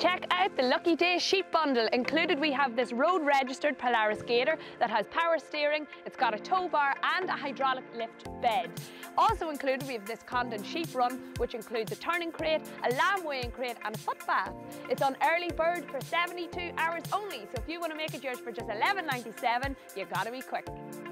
Check out the Lucky Day sheep bundle. Included we have this road registered Polaris gator that has power steering, it's got a tow bar and a hydraulic lift bed. Also included we have this Condon sheep run, which includes a turning crate, a lamb weighing crate and a foot bath. It's on early bird for 72 hours only, so if you want to make it yours for just $11.97, you gotta be quick.